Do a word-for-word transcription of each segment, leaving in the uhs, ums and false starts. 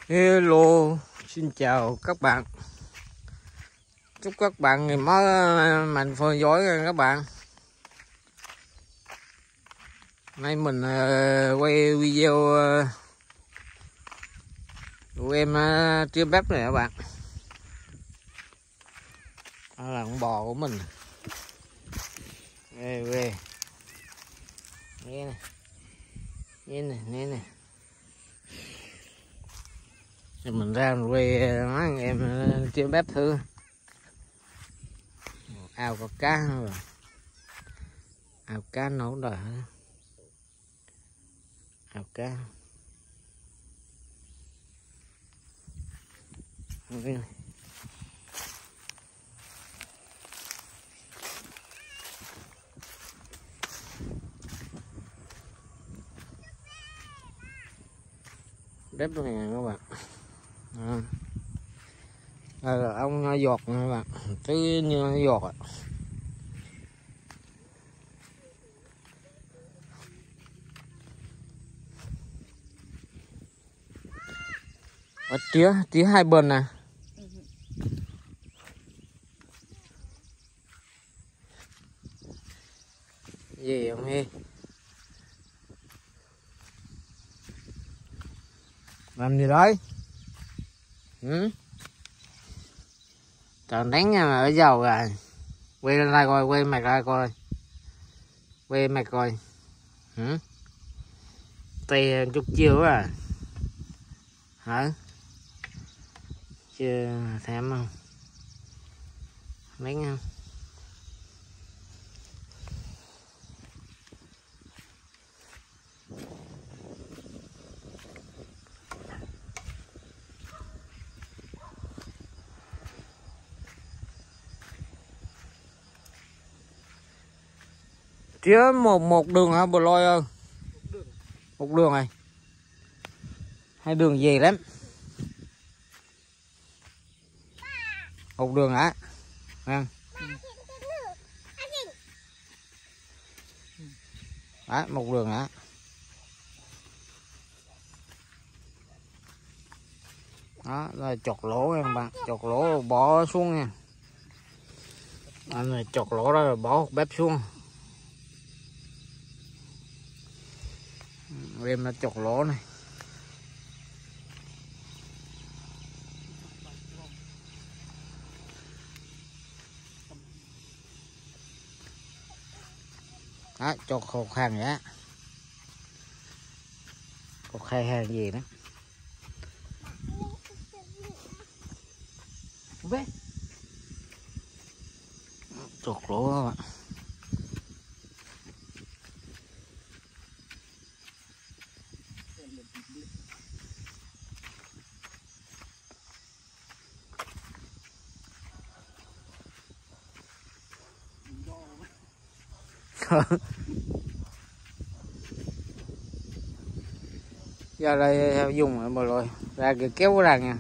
Hello, xin chào các bạn. Chúc các bạn ngày mới mạnh phơi giỏi các bạn. Nay mình uh, quay video uh, của em uh, trưa bếp này các bạn. Đó là con bò của mình. Về về. Nghe này. Nghe này, nghe này. Thì mình ra mình quay mấy anh em trưa bếp thử. Ao có cá rồi. Ao cá nấu rồi hả? Ao cá. Okay. Bếp này các bạn. À. Đây là ông nhỏ giọt nè các bạn, cứ như nó giọt ạ. Ở tía, tía hai bên nè. Gì ông Hi? Làm gì đấy? Ừ? Trời nắng nha mà ở dầu rồi. Quay lên đây coi, quay mặt ra coi. Quay mặt coi. Ừ? Tay chút chiều quá à. Hả? Chưa thèm không? Nắng không? Tía một một đường hả bồ lôi ơi? Một đường này. Hai đường gì lắm. Một đường hả? Vâng. Đó, một đường hả? Đó, rồi chọt lỗ em bạn, chọt lỗ bỏ xuống nha. Anh này chọt lỗ đó rồi bỏ bếp xuống. Em nó chọt lỗ này. Đó, chọt khô khăn vậy á. Có khai hàng gì đó. Về. Chọt lỗ đó bạn. Giờ đây dùng một rồi ra kìa kéo ra nha.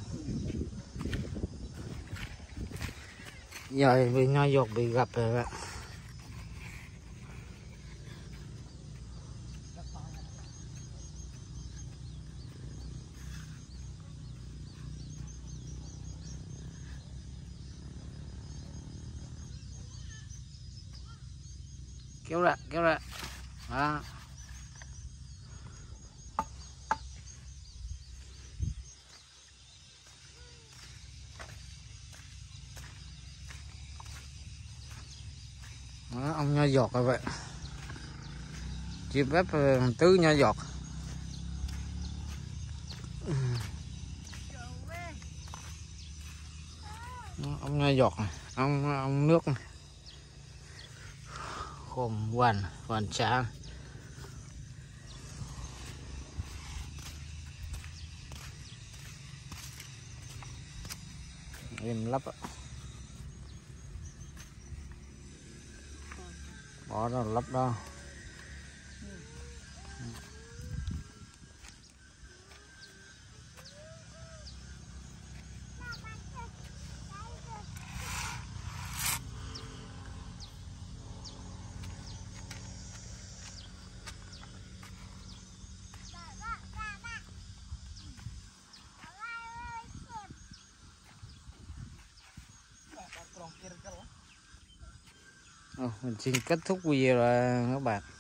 Giờ bị nho giọt bị gặp rồi bạn. Kéo ra, kéo ra. Đó. Đó, ông nho giọt rồi vậy. Chia bếp tứ nho giọt. Đó, ông nho giọt này, ông ông nước này. Khom hoàn, hoàn trà. Em lắp ạ. Bỏ ra lắp đó. Mình xin kết thúc video rồi các bạn.